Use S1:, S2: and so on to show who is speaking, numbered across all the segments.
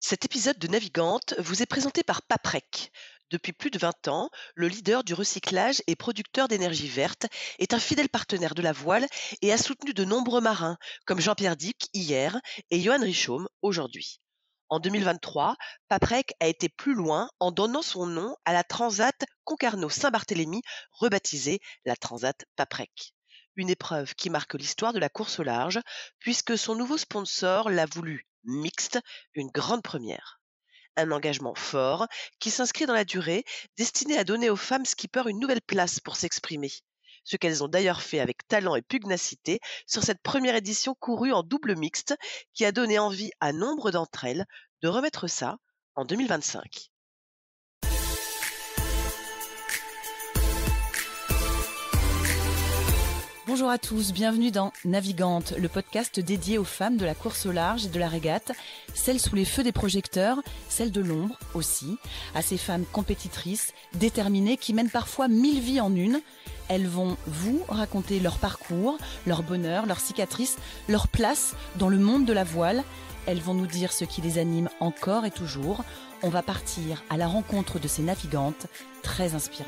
S1: Cet épisode de Navigante vous est présenté par Paprec. Depuis plus de 20 ans, le leader du recyclage et producteur d'énergie verte est un fidèle partenaire de la voile et a soutenu de nombreux marins, comme Jean-Pierre Dick hier et Johan Richomme aujourd'hui. En 2023, Paprec a été plus loin en donnant son nom à la Transat Concarneau-Saint-Barthélemy, rebaptisée la Transat Paprec. Une épreuve qui marque l'histoire de la course au large, puisque son nouveau sponsor l'a voulu mixte, une grande première. Un engagement fort qui s'inscrit dans la durée, destiné à donner aux femmes skippers une nouvelle place pour s'exprimer. Ce qu'elles ont d'ailleurs fait avec talent et pugnacité sur cette première édition courue en double mixte qui a donné envie à nombre d'entre elles de remettre ça en 2025.
S2: Bonjour à tous, bienvenue dans Navigante, le podcast dédié aux femmes de la course au large et de la régate, celles sous les feux des projecteurs, celles de l'ombre aussi, à ces femmes compétitrices, déterminées, qui mènent parfois 1000 vies en une. Elles vont vous raconter leur parcours, leur bonheur, leurs cicatrices, leur place dans le monde de la voile. Elles vont nous dire ce qui les anime encore et toujours. On va partir à la rencontre de ces navigantes très inspirantes.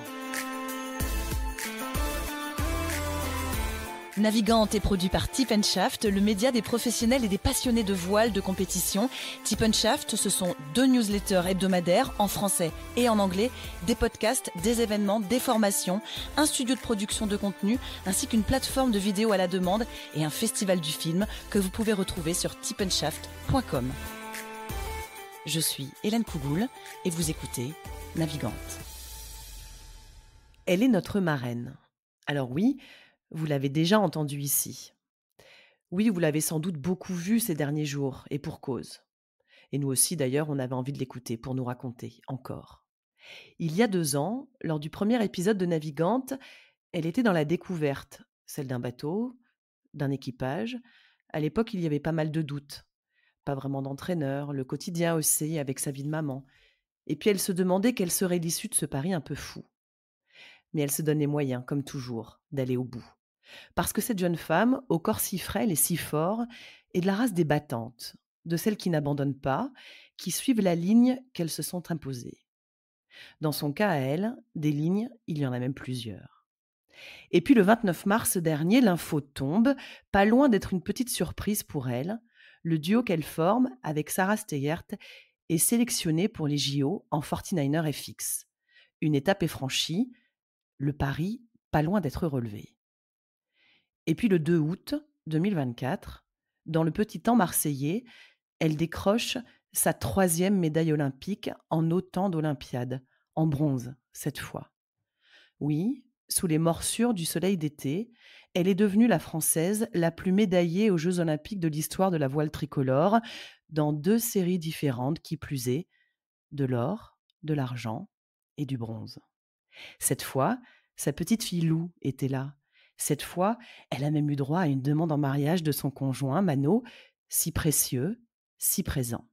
S2: Navigante est produit par Tip & Shaft, le média des professionnels et des passionnés de voile de compétition. Tip & Shaft, ce sont 2 newsletters hebdomadaires en français et en anglais, des podcasts, des événements, des formations, un studio de production de contenu, ainsi qu'une plateforme de vidéos à la demande et un festival du film que vous pouvez retrouver sur tipandshaft.com. Je suis Hélène Cougoul et vous écoutez Navigante. Elle est notre marraine. Alors oui, vous l'avez déjà entendu ici. Oui, vous l'avez sans doute beaucoup vu ces derniers jours, et pour cause. Et nous aussi, d'ailleurs, on avait envie de l'écouter pour nous raconter, encore. Il y a 2 ans, lors du premier épisode de Navigante, elle était dans la découverte, celle d'un bateau, d'un équipage. À l'époque, il y avait pas mal de doutes. Pas vraiment d'entraîneur, le quotidien aussi, avec sa vie de maman. Et puis elle se demandait quelle serait l'issue de ce pari un peu fou. Mais elle se donne les moyens, comme toujours, d'aller au bout. Parce que cette jeune femme, au corps si frêle et si fort, est de la race des battantes, de celles qui n'abandonnent pas, qui suivent la ligne qu'elles se sont imposées. Dans son cas à elle, des lignes, il y en a même plusieurs. Et puis le 29 mars dernier, l'info tombe, pas loin d'être une petite surprise pour elle. Le duo qu'elle forme avec Sarah Steyert est sélectionné pour les JO en 49er FX. Une étape est franchie, le pari pas loin d'être relevé. Et puis le 2 août 2024, dans le petit temps marseillais, elle décroche sa 3e médaille olympique en autant d'Olympiades, en bronze cette fois. Oui, sous les morsures du soleil d'été, elle est devenue la Française la plus médaillée aux Jeux olympiques de l'histoire de la voile tricolore, dans 2 séries différentes qui plus est, de l'or, de l'argent et du bronze. Cette fois, sa petite fille Lou était là. Cette fois, elle a même eu droit à une demande en mariage de son conjoint, Mano, si précieux, si présent.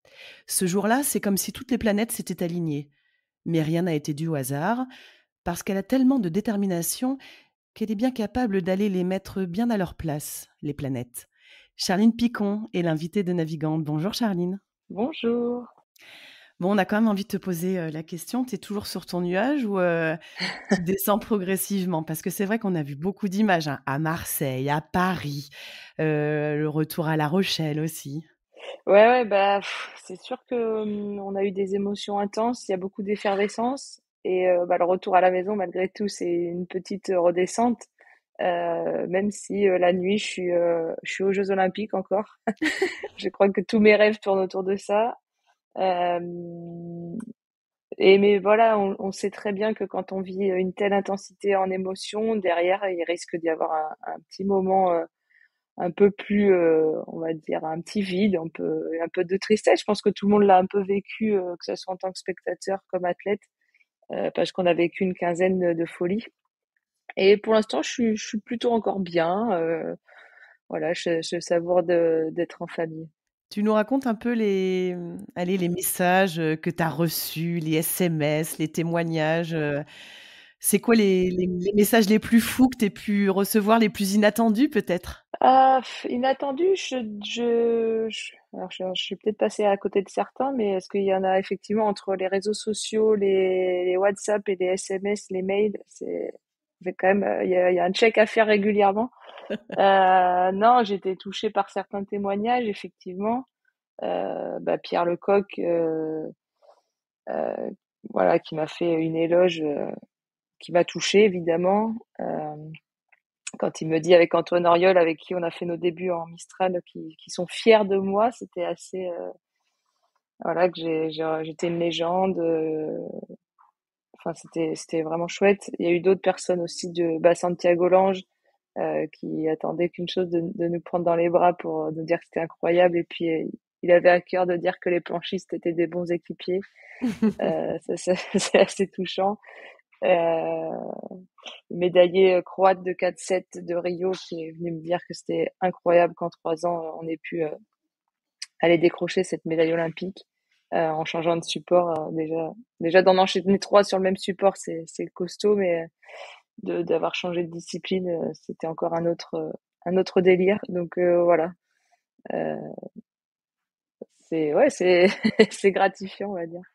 S2: Ce jour-là, c'est comme si toutes les planètes s'étaient alignées. Mais rien n'a été dû au hasard, parce qu'elle a tellement de détermination qu'elle est bien capable d'aller les mettre bien à leur place, les planètes. Charline Picon est l'invitée de Navigante. Bonjour Charline.
S3: Bonjour.
S2: Bon, on a quand même envie de te poser la question. Tu es toujours sur ton nuage ou tu descends progressivement? Parce que c'est vrai qu'on a vu beaucoup d'images à Marseille, à Paris, le retour à La Rochelle aussi.
S3: Ouais, c'est sûr que on a eu des émotions intenses, il y a beaucoup d'effervescence et le retour à la maison, malgré tout, c'est une petite redescente. Même si la nuit, je suis aux Jeux Olympiques encore. Je crois que tous mes rêves tournent autour de ça. Euh, mais voilà, on sait très bien que quand on vit une telle intensité en émotion, derrière, il risque d'y avoir un petit moment un peu plus, on va dire, un petit vide, un peu de tristesse. Je pense que tout le monde l'a un peu vécu, que ce soit en tant que spectateur comme athlète, parce qu'on a vécu une quinzaine de folies. Et pour l'instant, je suis plutôt encore bien. Voilà, je savoure d'être en famille.
S2: Tu nous racontes un peu les messages que tu as reçus, les SMS, les témoignages C'est quoi les messages les plus fous que tu aies pu recevoir, les plus inattendus peut-être?
S3: Inattendu, alors je suis peut-être passée à côté de certains, mais est-ce qu'il y en a effectivement entre les réseaux sociaux, les WhatsApp et les SMS, les mails, c'est quand même, il y a un check à faire régulièrement. Non, j'ai été touchée par certains témoignages, effectivement. Pierre Lecoq, euh, voilà, qui m'a fait une éloge, qui m'a touchée, évidemment. Quand il me dit avec Antoine Oriol, avec qui on a fait nos débuts en Mistral, qui sont fiers de moi, c'était assez, voilà, que j'étais une légende. Enfin, c'était vraiment chouette. Il y a eu d'autres personnes aussi Santiago Lange, qui attendait qu'une chose, de nous prendre dans les bras pour nous dire que c'était incroyable. Et puis, il avait à cœur de dire que les planchistes étaient des bons équipiers. C'est assez touchant. Euh, le médaillé croate de 4-7 de Rio qui est venu me dire que c'était incroyable qu'en 3 ans, on ait pu aller décrocher cette médaille olympique en changeant de support. Déjà d'en enchaîner 3 sur le même support, c'est costaud, mais d'avoir changé de discipline, c'était encore un autre délire. Donc voilà, euh, c'est c'est gratifiant, on va dire.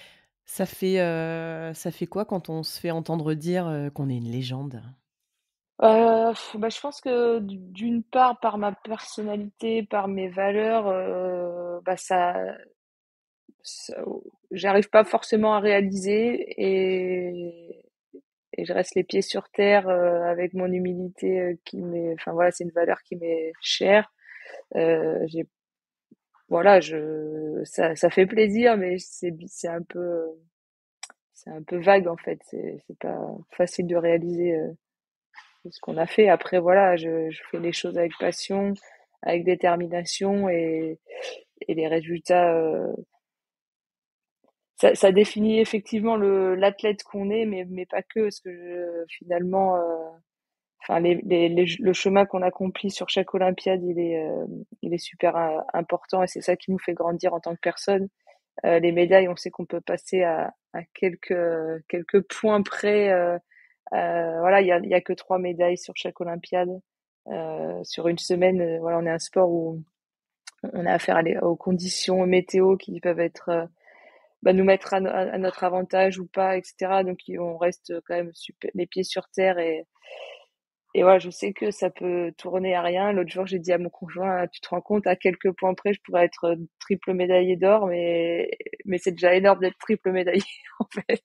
S2: Ça fait quoi quand on se fait entendre dire, qu'on est une légende?
S3: Je pense que d'une part, par ma personnalité, par mes valeurs, ça j'arrive pas forcément à réaliser et je reste les pieds sur terre, avec mon humilité, enfin voilà, c'est une valeur qui m'est chère. J'ai voilà, je ça fait plaisir, mais c'est un peu vague en fait. C'est pas facile de réaliser, ce qu'on a fait. Après, voilà, je fais les choses avec passion, avec détermination et les résultats, ça définit effectivement l'athlète qu'on est, mais pas que, parce que finalement, enfin, le chemin qu'on accomplit sur chaque Olympiade, il est super important et c'est ça qui nous fait grandir en tant que personne. Les médailles, on sait qu'on peut passer à quelques points près. Voilà, il y a que 3 médailles sur chaque Olympiade. Sur une semaine, voilà, on est un sport où on a affaire aux conditions météo qui peuvent être, nous mettre à notre avantage ou pas, etc. Donc on reste quand même les pieds sur terre et voilà, je sais que ça peut tourner à rien. L'autre jour, j'ai dit à mon conjoint, ah, tu te rends compte à quelques points près, je pourrais être triple médaillé d'or, mais c'est déjà énorme d'être triple médaillé en fait.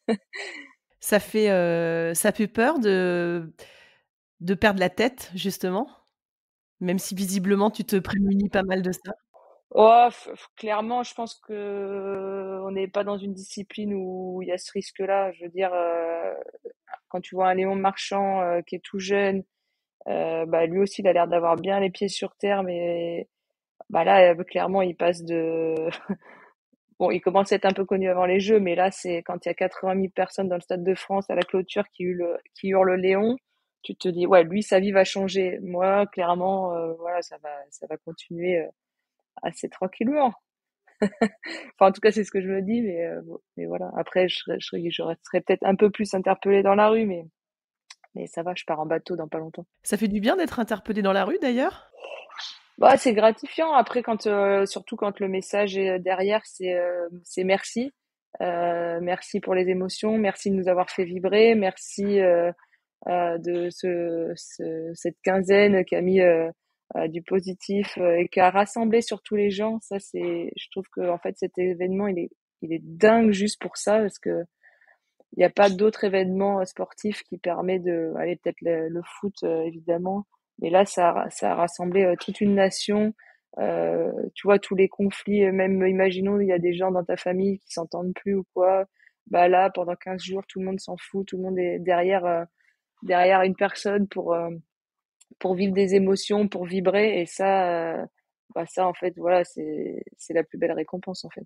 S2: Ça fait peur de perdre la tête justement? Même si visiblement tu te prémunis pas mal de ça?
S3: Oh, clairement, je pense que on n'est pas dans une discipline où il y a ce risque-là. Je veux dire, quand tu vois un Léon Marchand qui est tout jeune, lui aussi, il a l'air d'avoir bien les pieds sur terre, mais là, clairement, il passe de. Bon, il commence à être un peu connu avant les Jeux, mais là, c'est quand il y a 80 000 personnes dans le Stade de France à la clôture qui hurlent Léon. Tu te dis, ouais, lui, sa vie va changer. Moi, clairement, voilà, ça va continuer assez tranquillement. Enfin, en tout cas, c'est ce que je me dis, mais voilà. Après, je resterai peut-être un peu plus interpellée dans la rue, mais ça va, je pars en bateau dans pas longtemps.
S2: Ça fait du bien d'être interpellé dans la rue d'ailleurs?
S3: Bah, c'est gratifiant. Après, surtout quand le message est derrière, c'est merci. Merci pour les émotions, merci de nous avoir fait vibrer, merci de cette quinzaine qui a mis du positif et qui a rassemblé surtout les gens. Je trouve que en fait cet événement il est dingue juste pour ça parce que il n'y a pas d'autre événement sportif qui permet allez peut-être le foot évidemment, mais là ça a rassemblé toute une nation. Tu vois tous les conflits, même imaginons il y a des gens dans ta famille qui s'entendent plus ou quoi. Bah là pendant 15 jours tout le monde s'en fout, tout le monde est derrière une personne pour vivre des émotions, pour vibrer. Et ça en fait, voilà, c'est la plus belle récompense en fait.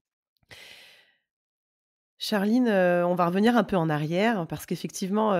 S2: Charline, on va revenir un peu en arrière parce qu'effectivement,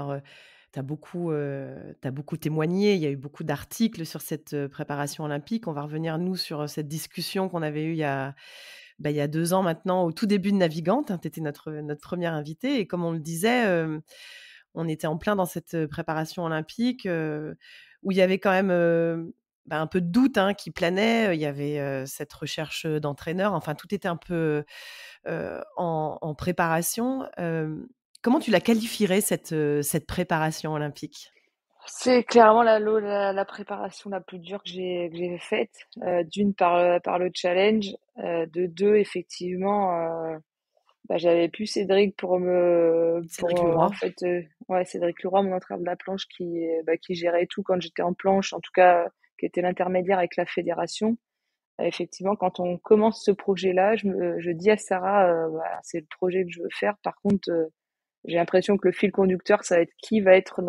S2: tu beaucoup témoigné, il y a eu beaucoup d'articles sur cette, préparation olympique. On va revenir nous sur, cette discussion qu'on avait eue il y a 2 ans maintenant, au tout début de Navigante, hein, tu étais notre première invitée et comme on le disait, on était en plein dans cette préparation olympique, où il y avait quand même, un peu de doute, hein, qui planait. Il y avait, cette recherche, d'entraîneur, enfin tout était un peu, en préparation. Comment tu la qualifierais cette préparation olympique?
S3: C'est clairement la préparation la plus dure que j'ai faite. D'une par le challenge, de deux effectivement, j'avais plus Cédric
S2: Cédric Leroy.
S3: en fait, ouais, Cédric Leroy, mon entraîneur de la planche qui gérait tout quand j'étais en planche, en tout cas, qui était l'intermédiaire avec la fédération. Effectivement, quand on commence ce projet-là, je dis à Sarah, c'est le projet que je veux faire. Par contre, j'ai l'impression que le fil conducteur, ça va être qui va être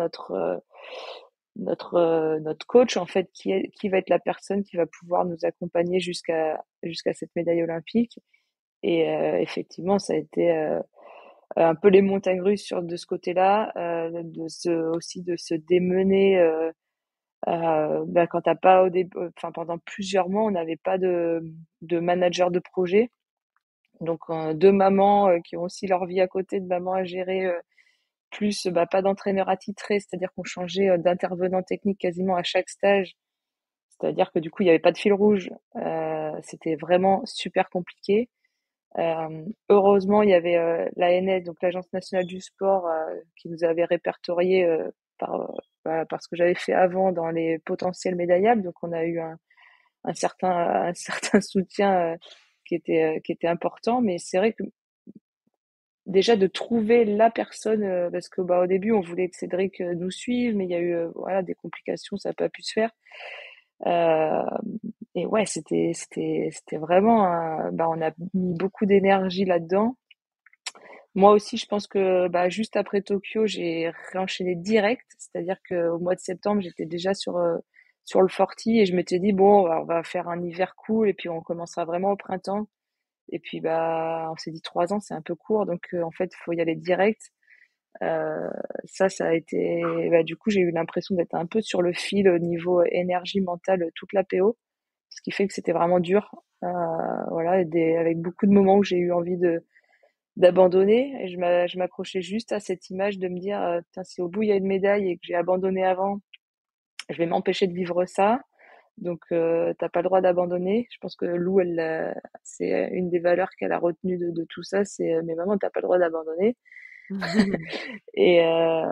S3: notre coach, en fait, qui va être la personne qui va pouvoir nous accompagner jusqu'à cette médaille olympique. Et effectivement, ça a été un peu les montagnes russes de ce côté-là, aussi de se démener. Quand t'as pas au début, enfin pendant plusieurs mois, on n'avait pas de manager de projet. Donc deux mamans qui ont aussi leur vie à côté, de maman à gérer, plus pas d'entraîneur attitré, c'est-à-dire qu'on changeait d'intervenant technique quasiment à chaque stage. C'est-à-dire que du coup, il n'y avait pas de fil rouge. C'était vraiment super compliqué. Heureusement, il y avait l'ANS, donc l'Agence nationale du sport, qui nous avait répertorié par ce que j'avais fait avant dans les potentiels médaillables. Donc, on a eu un certain soutien qui était important. Mais c'est vrai que déjà de trouver la personne, parce que au début, on voulait que Cédric nous suive, mais il y a eu voilà, des complications, ça n'a pas pu se faire. Euh, et ouais, c'était vraiment, on a mis beaucoup d'énergie là-dedans. Moi aussi, je pense que juste après Tokyo, j'ai réenchaîné direct, c'est-à-dire qu'au mois de septembre, j'étais déjà sur le 40 et je m'étais dit bon, on va faire un hiver cool et puis on commencera vraiment au printemps. Et puis on s'est dit 3 ans, c'est un peu court, donc en fait, il faut y aller direct. Euh, ça a été, du coup, j'ai eu l'impression d'être un peu sur le fil au niveau énergie mentale toute la PO, ce qui fait que c'était vraiment dur. Voilà, avec beaucoup de moments où j'ai eu envie d'abandonner. Et je m'accrochais juste à cette image de me dire, putain, si au bout il y a une médaille et que j'ai abandonné avant, je vais m'empêcher de vivre ça. Donc, t'as pas le droit d'abandonner. Je pense que Lou, c'est une des valeurs qu'elle a retenues de tout ça, c'est mais maman, t'as pas le droit d'abandonner. Et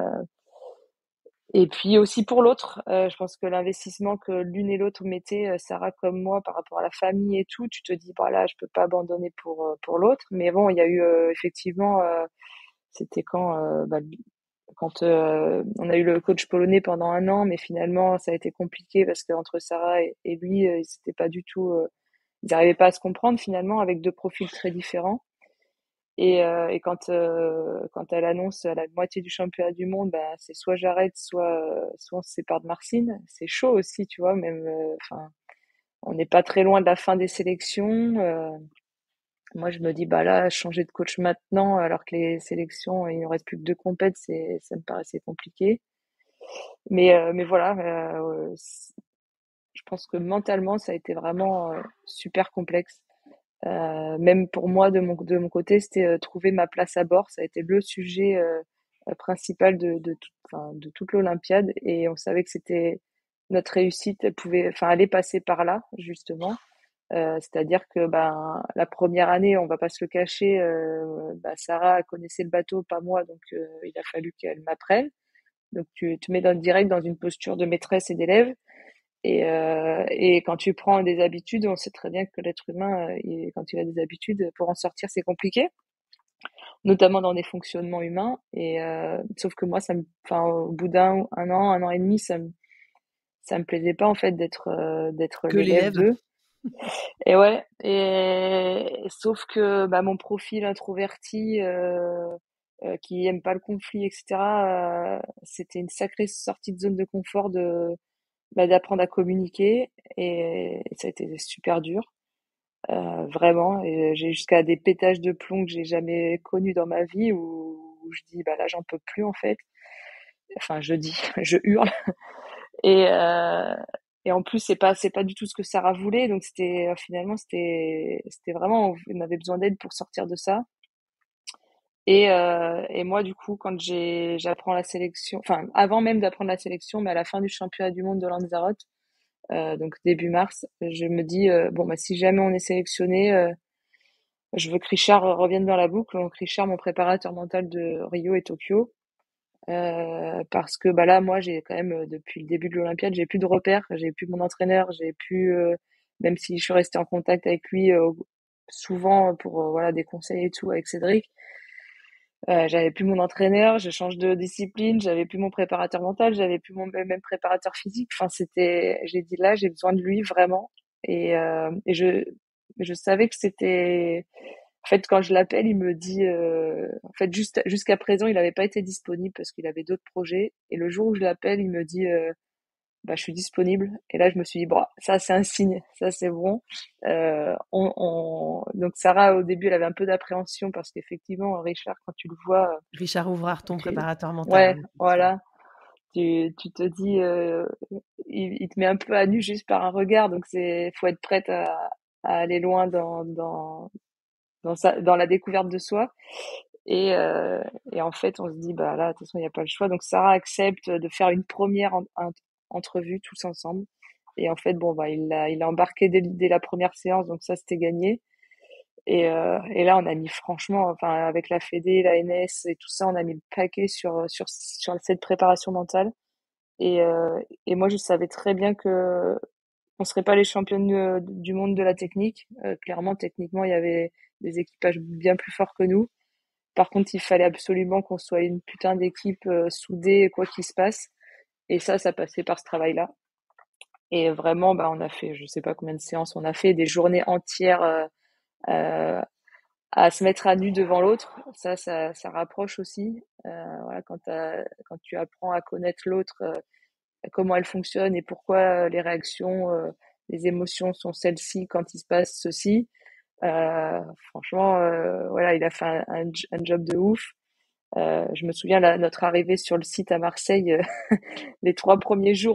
S3: et puis aussi pour l'autre, je pense que l'investissement que l'une et l'autre mettaient, Sarah comme moi, par rapport à la famille et tout, tu te dis, bah là, je peux pas abandonner pour l'autre. Mais bon, il y a eu effectivement, c'était quand on a eu le coach polonais pendant un an, mais finalement, ça a été compliqué parce qu'entre Sarah et lui, c'était pas du tout, ils n'arrivaient pas à se comprendre finalement avec deux profils très différents. Et quand elle annonce à la moitié du championnat du monde, c'est soit j'arrête, soit on se sépare de Marcine. C'est chaud aussi, tu vois, même, enfin, on n'est pas très loin de la fin des sélections. Moi, je me dis, là, changer de coach maintenant, alors que les sélections, il ne reste plus que deux compètes, ça me paraissait compliqué. Mais voilà, je pense que mentalement, ça a été vraiment super complexe. Même pour moi, de mon côté, c'était trouver ma place à bord. Ça a été le sujet principal de toute l'Olympiade. Et on savait que c'était notre réussite. Elle allait passer par là, justement. C'est-à-dire que la première année, on va pas se le cacher, Sarah connaissait le bateau, pas moi, donc il a fallu qu'elle m'apprenne. Donc tu te mets direct dans une posture de maîtresse et d'élève. Et quand tu prends des habitudes, on sait très bien que l'être humain, quand il a des habitudes, pour en sortir, c'est compliqué, notamment dans des fonctionnements humains. Et sauf que moi, au bout un an et demi, ça me plaisait pas en fait d'être
S2: Que
S3: l'élève
S2: l'élève.
S3: d'eux. Et ouais. Et sauf que mon profil introverti, qui aime pas le conflit, etc. C'était une sacrée sortie de zone de confort d'apprendre à communiquer et ça a été super dur, vraiment. Et j'ai jusqu'à des pétages de plomb que j'ai jamais connus dans ma vie où je dis là j'en peux plus en fait. Enfin je dis, je hurle et et en plus, c'est pas du tout ce que Sarah voulait. Donc finalement, c'était vraiment, on avait besoin d'aide pour sortir de ça. Et moi, du coup, quand j'apprends la sélection, enfin, avant même d'apprendre la sélection, mais à la fin du championnat du monde de Lanzarote, donc début mars, je me dis, bon, bah, si jamais on est sélectionné, je veux que Richard revienne dans la boucle. Donc, Richard, mon préparateur mental de Rio et Tokyo. Parce que, bah, là, moi, j'ai quand même, depuis le début de l'Olympiade, j'ai plus de repères, j'ai plus mon entraîneur, j'ai plus, même si je suis restée en contact avec lui, souvent pour, voilà, des conseils et tout avec Cédric. J'avais plus mon entraîneur, je change de discipline, j'avais plus mon préparateur mental, j'avais plus mon même préparateur physique. Enfin, j'ai dit là, j'ai besoin de lui vraiment. Et je savais que c'était, en fait, quand je l'appelle, il me dit, en fait, jusqu'à présent, il n'avait pas été disponible parce qu'il avait d'autres projets. Et le jour où je l'appelle, il me dit, bah, je suis disponible. Et là, je me suis dit, bon, ça, c'est un signe, ça, c'est bon. Donc, Sarah, au début, elle avait un peu d'appréhension parce qu'effectivement, Richard, quand tu le vois,
S2: Richard Ouvrard, ton
S3: tu...
S2: préparateur mental,
S3: ouais,
S2: hein, effectivement.
S3: voilà, tu te dis, il te met un peu à nu juste par un regard. Donc, faut être prête à aller loin dans la découverte de soi. Et en fait, on se dit, bah là, de toute façon, il n'y a pas le choix. Donc, Sarah accepte de faire une première entrevue tous ensemble. Et en fait, bon, bah, il a embarqué dès la première séance, donc ça, c'était gagné. Et là, on a mis franchement, enfin, avec la Fédé, la NS et tout ça, on a mis le paquet sur cette préparation mentale. Et moi, je savais très bien que on serait pas les championnes du monde de la technique. Clairement, techniquement, il y avait des équipages bien plus forts que nous. Par contre, il fallait absolument qu'on soit une putain d'équipe soudée, quoi qu'il se passe. Et ça passait par ce travail-là. Et vraiment, bah, on a fait, je sais pas combien de séances on a fait, des journées entières euh, à se mettre à nu devant l'autre. Ça rapproche aussi. Voilà, quand tu apprends à connaître l'autre, comment elle fonctionne et pourquoi les réactions, les émotions sont celles-ci quand il se passe ceci. Franchement, voilà, il a fait un job de ouf. Je me souviens notre arrivée sur le site à Marseille, les 3 premiers jours,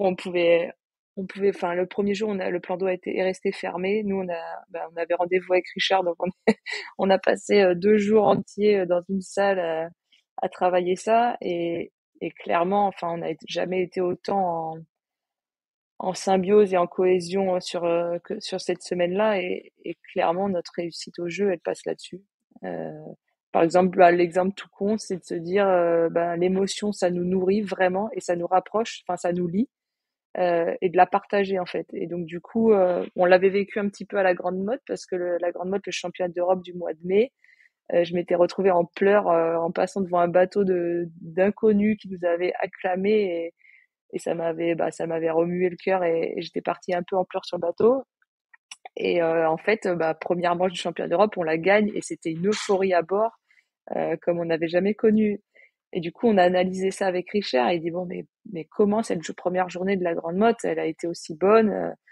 S3: enfin le premier jour, le plan d'eau est resté fermé. Nous, on avait rendez-vous avec Richard, donc on a passé 2 jours entiers dans une salle à travailler ça, et clairement, enfin, on n'a jamais été autant en symbiose et en cohésion que sur cette semaine-là, et clairement, notre réussite au jeu, elle passe là-dessus. Euh, Par exemple, bah, l'exemple tout con, c'est de se dire, bah, l'émotion, ça nous nourrit vraiment et ça nous rapproche, enfin, ça nous lie, et de la partager en fait. Et donc du coup, on l'avait vécu un petit peu à la Grande Motte parce que la Grande Motte, le championnat d'Europe du mois de mai, je m'étais retrouvée en pleurs en passant devant un bateau d'inconnus qui nous avaient acclamé, et ça m'avait remué le cœur, et j'étais partie un peu en pleurs sur le bateau. Et en fait, bah, première manche du championnat d'Europe, on la gagne et c'était une euphorie à bord comme on n'avait jamais connu. Et du coup, on a analysé ça avec Richard et il dit, bon, mais comment cette première journée de la Grande Motte, elle a été aussi bonne?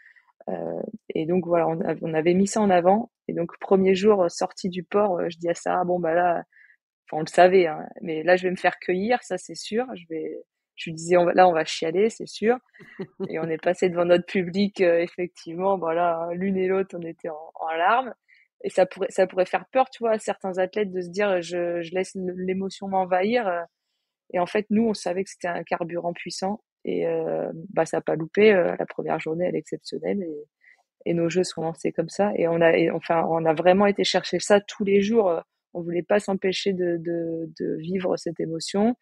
S3: Et donc voilà, on avait mis ça en avant. Et donc, premier jour sorti du port, je dis à Sarah, bon, bah là, enfin, on le savait, hein, mais là, je vais me faire cueillir, ça c'est sûr. Je lui disais, là, on va chialer, c'est sûr. Et on est passé devant notre public, effectivement, voilà, l'une et l'autre, on était en larmes. Et ça pourrait faire peur, tu vois, à certains athlètes de se dire, je laisse l'émotion m'envahir. Et en fait, nous, on savait que c'était un carburant puissant. Et bah, ça n'a pas loupé. La première journée, elle est exceptionnelle. Et nos jeux sont lancés comme ça. Enfin, on a vraiment été chercher ça tous les jours. On voulait pas s'empêcher de vivre cette émotion,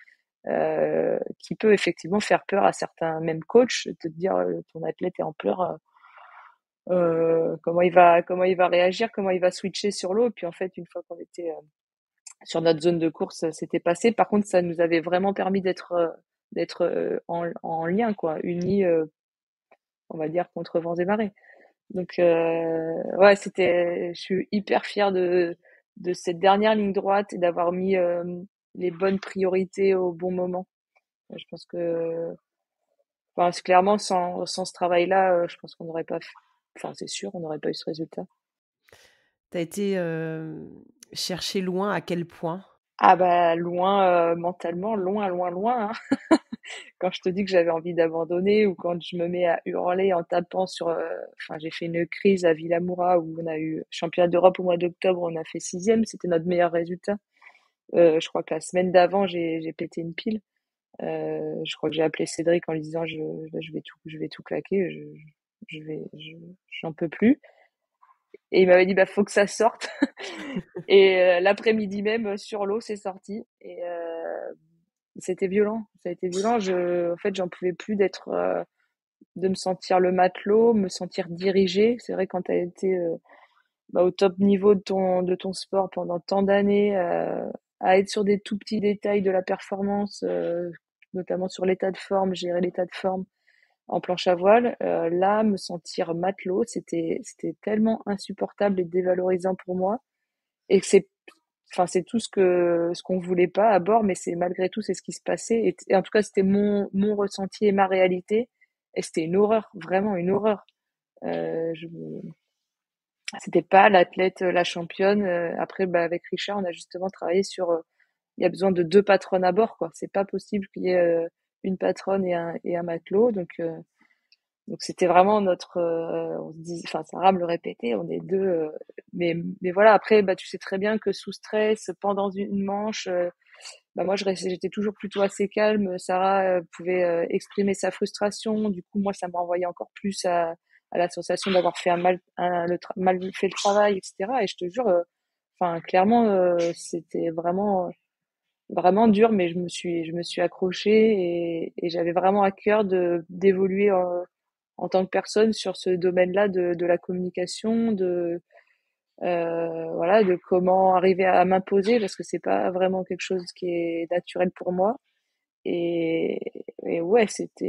S3: qui peut effectivement faire peur à certains, même coachs, de te dire, ton athlète est en pleurs, comment il va réagir, comment il va switcher sur l'eau. Et puis en fait, une fois qu'on était sur notre zone de course, c'était passé. Par contre, ça nous avait vraiment permis d'être en lien, quoi, unis, on va dire, contre vents et marées. Donc ouais, je suis hyper fière de cette dernière ligne droite et d'avoir mis les bonnes priorités au bon moment. Je pense que, enfin, clairement, sans ce travail-là, je pense qu'on n'aurait pas, enfin, c'est sûr, on n'aurait pas eu ce résultat.
S2: Tu as été chercher loin à quel point?
S3: Ah bah loin, mentalement, loin, loin, loin, hein. quand je te dis que j'avais envie d'abandonner ou quand je me mets à hurler en tapant enfin, j'ai fait une crise à Villamoura où on a eu championnat d'Europe au mois d'octobre, on a fait sixième, c'était notre meilleur résultat. Je crois que la semaine d'avant, j'ai pété une pile. Je crois que j'ai appelé Cédric en lui disant là, je vais tout claquer, j'en peux plus. Et il m'avait dit bah faut que ça sorte. Et l'après-midi même sur l'eau, c'est sorti. Et c'était violent. Ça a été violent. En fait, j'en pouvais plus de me sentir le matelot, me sentir dirigée. C'est vrai quand tu as été au top niveau de ton sport pendant tant d'années, à être sur des tout petits détails de la performance, notamment sur l'état de forme, gérer l'état de forme en planche à voile. Là, me sentir matelot, c'était tellement insupportable et dévalorisant pour moi. Et que c'est tout ce qu'on voulait pas à bord, mais c'est malgré tout, c'est ce qui se passait. Et en tout cas, c'était mon ressenti et ma réalité. Et c'était une horreur, vraiment une horreur. Euh, je, C'était pas l'athlète, la championne. Après, avec Richard, on a justement travaillé sur, il y a besoin de deux patronnes à bord, quoi. C'est pas possible qu'il y ait une patronne et un matelot. Donc c'était vraiment on se dit, enfin, Sarah me le répétait, on est deux. Mais voilà, après, tu sais très bien que sous stress, pendant une manche, moi, j'étais toujours plutôt assez calme. Sarah pouvait exprimer sa frustration. Du coup, moi, ça me renvoyait encore plus à la sensation d'avoir fait mal fait le travail, etc. Et je te jure, enfin, clairement, c'était vraiment, vraiment dur, mais je me suis accrochée et j'avais vraiment à cœur d'évoluer en tant que personne sur ce domaine-là de la communication, voilà, de comment arriver à m'imposer parce que c'est pas vraiment quelque chose qui est naturel pour moi. Et, et ouais,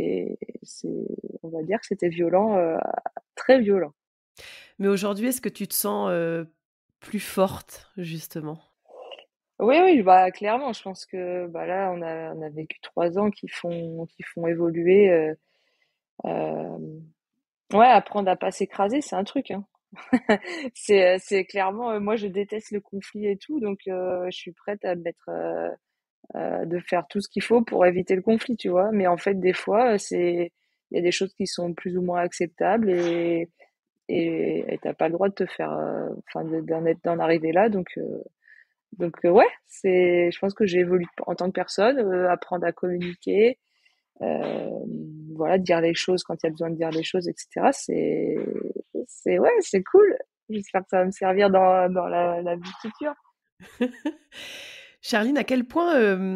S3: on va dire que c'était violent, très violent.
S2: Mais aujourd'hui, est-ce que tu te sens, plus forte, justement?
S3: Oui, oui, clairement, je pense que là, on a vécu 3 ans qui font évoluer. Euh, ouais, apprendre à pas s'écraser, c'est un truc, hein. C'est clairement, moi, je déteste le conflit et tout, donc je suis prête à de faire tout ce qu'il faut pour éviter le conflit, tu vois. Mais en fait, des fois, il y a des choses qui sont plus ou moins acceptables et t'as pas le droit de te faire, enfin, d'en arriver là. Ouais, je pense que j'ai évolué en tant que personne, apprendre à communiquer, euh, voilà, dire les choses quand il y a besoin de dire les choses, etc. Ouais, c'est cool. J'espère que ça va me servir dans la vie future.
S2: Charline, à quel point,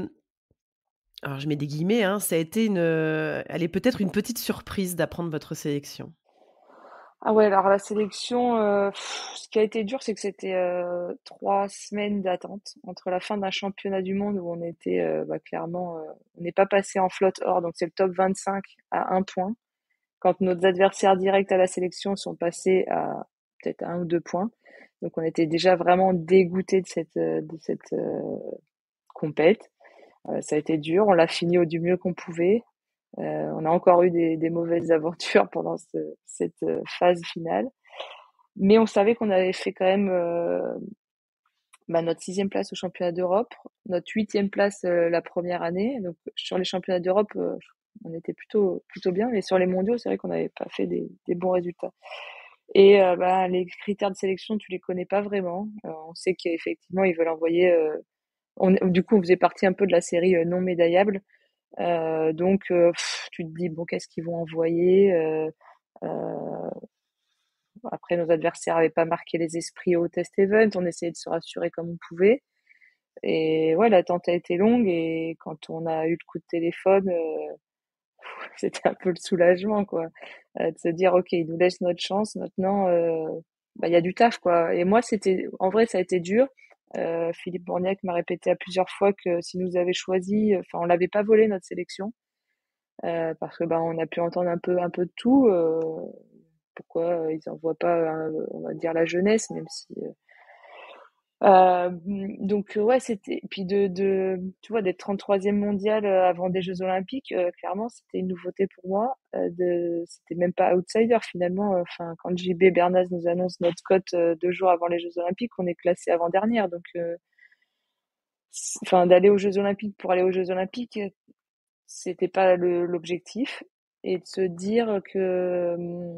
S2: alors je mets des guillemets, hein, ça a été elle est peut-être une petite surprise d'apprendre votre sélection?
S3: Ah ouais, alors la sélection, ce qui a été dur, c'est que c'était 3 semaines d'attente entre la fin d'un championnat du monde où on était clairement, on n'est pas passé en flotte or, donc c'est le top 25 à 1 point. Quand nos adversaires directs à la sélection sont passés à peut-être 1 ou 2 points. Donc on était déjà vraiment dégoûtés de cette compète. Ça a été dur, on l'a fini du mieux qu'on pouvait. On a encore eu des mauvaises aventures pendant cette phase finale. Mais on savait qu'on avait fait quand même notre 6e place au championnat d'Europe, notre 8e place la première année. Donc sur les championnats d'Europe, on était plutôt bien. Mais sur les mondiaux, c'est vrai qu'on n'avait pas fait des bons résultats. Et les critères de sélection, tu les connais pas vraiment. On sait qu'effectivement, ils veulent envoyer. Du coup, on faisait partie un peu de la série non médaillable. Tu te dis bon, qu'est-ce qu'ils vont envoyer euh, Après, nos adversaires n'avaient pas marqué les esprits au test event. On essayait de se rassurer comme on pouvait. Et ouais, l'attente a été longue. Et quand on a eu le coup de téléphone, c'était un peu le soulagement, quoi. De se dire, OK, ils nous laissent notre chance. Maintenant, il y a du taf, quoi. Et moi, en vrai, ça a été dur. Philippe Bourniac m'a répété à plusieurs fois que s'il nous avait choisi, enfin, on l'avait pas volé notre sélection, parce que on a pu entendre un peu de tout. Pourquoi ils envoient pas, on va dire la jeunesse, même si. Ouais, c'était puis tu vois d'être 33e mondial avant des Jeux Olympiques, clairement c'était une nouveauté pour moi. C'était même pas outsider finalement. Enfin, quand JB Bernaz nous annonce notre cote 2 jours avant les Jeux Olympiques, on est classé avant-dernière. Donc, enfin, d'aller aux Jeux Olympiques pour aller aux Jeux Olympiques, c'était pas l'objectif, et de se dire que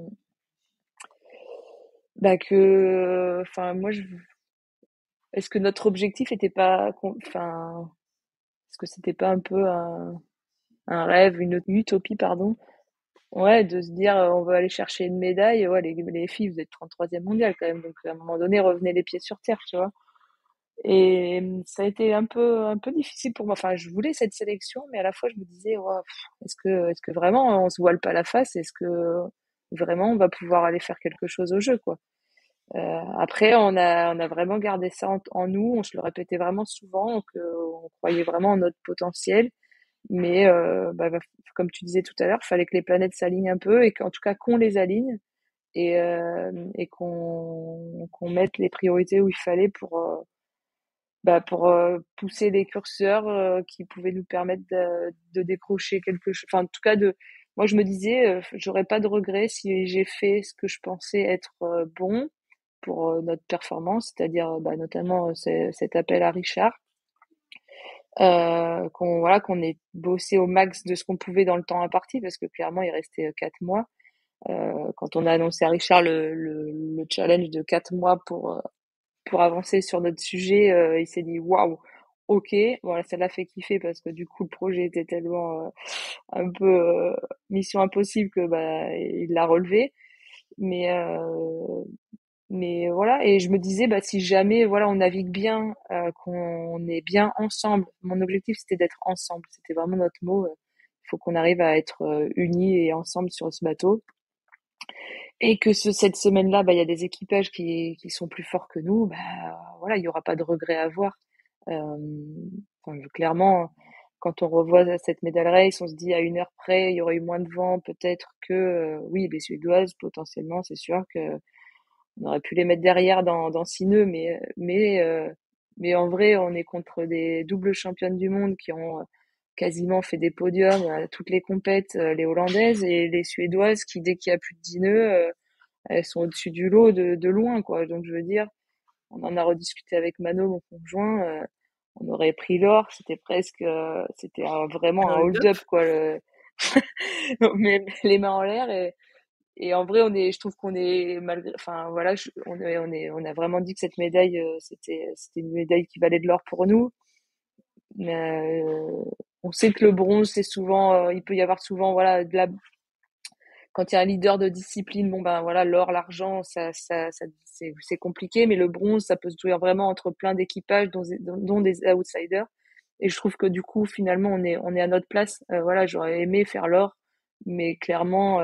S3: enfin moi est-ce que notre objectif était pas enfin est-ce que c'était pas un peu un rêve, une utopie, pardon, ouais, de se dire on va aller chercher une médaille, ouais, les filles, vous êtes 33e mondiale quand même, donc à un moment donné, revenez les pieds sur terre, tu vois. Et ça a été un peu difficile pour moi. Enfin, je voulais cette sélection, mais à la fois je me disais, ouais, est-ce que vraiment on se voile pas la face? Est-ce que vraiment on va pouvoir aller faire quelque chose au jeu, quoi? Après, on a vraiment gardé ça en nous. On se le répétait vraiment souvent, qu'on croyait vraiment en notre potentiel. Mais comme tu disais tout à l'heure, il fallait que les planètes s'alignent un peu et qu'en tout cas qu'on les aligne et qu'on mette les priorités où il fallait pour pousser les curseurs qui pouvaient nous permettre de décrocher quelque chose. Enfin, en tout cas, moi, je me disais, j'aurais pas de regrets si j'ai fait ce que je pensais être bon pour notre performance, c'est-à-dire notamment cet appel à Richard, qu'on ait bossé au max de ce qu'on pouvait dans le temps imparti, parce que clairement, il restait 4 mois. Quand on a annoncé à Richard le challenge de 4 mois pour avancer sur notre sujet, il s'est dit waouh, ok, voilà, ça l'a fait kiffer parce que du coup le projet était tellement un peu mission impossible que il l'a relevé. Mais voilà, et je me disais si jamais voilà on navigue bien, qu'on est bien ensemble. Mon objectif c'était d'être ensemble, c'était vraiment notre mot. Il faut qu'on arrive à être unis et ensemble sur ce bateau. Et que cette semaine-là, il y a des équipages qui sont plus forts que nous, voilà, il y aura pas de regret à avoir. Enfin, clairement, quand on revoit cette medal race, on se dit à 1 heure près, il y aurait eu moins de vent, peut-être que, oui, les Suédoises, potentiellement, c'est sûr que on aurait pu les mettre derrière dans 6 nœuds, mais en vrai, on est contre des doubles championnes du monde qui ont quasiment fait des podiums à toutes les compètes, les Hollandaises et les Suédoises qui, dès qu'il y a plus de 10 nœuds, elles sont au-dessus du lot de loin, quoi. Donc, je veux dire, on en a rediscuté avec Mano, mon conjoint, on aurait pris l'or, c'était vraiment un
S2: Hold up.
S3: hold-up, quoi. Mais les mains en l'air et en vrai, je trouve qu'on est malgré, enfin voilà, on a vraiment dit que cette médaille, c'était une médaille qui valait de l'or pour nous. On sait que le bronze, c'est souvent, il peut y avoir souvent, voilà, quand il y a un leader de discipline, bon voilà, l'or, l'argent, c'est compliqué, mais le bronze, ça peut se jouer vraiment entre plein d'équipages, dont des outsiders. Et je trouve que du coup, finalement, on est à notre place. Voilà, j'aurais aimé faire l'or, mais clairement,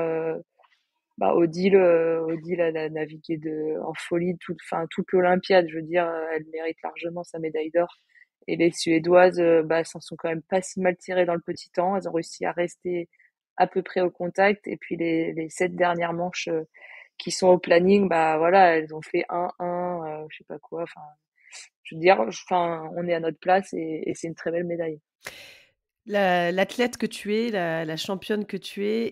S3: Odile, elle a navigué en folie toute l'Olympiade. Je veux dire, elle mérite largement sa médaille d'or. Et les Suédoises, s'en sont quand même pas si mal tirées dans le petit temps. Elles ont réussi à rester à peu près au contact. Et puis les 7 dernières manches qui sont au planning, voilà, elles ont fait 1-1, je sais pas quoi. Enfin, je veux dire, on est à notre place et c'est une très belle médaille.
S2: L'athlète que tu es, la championne que tu es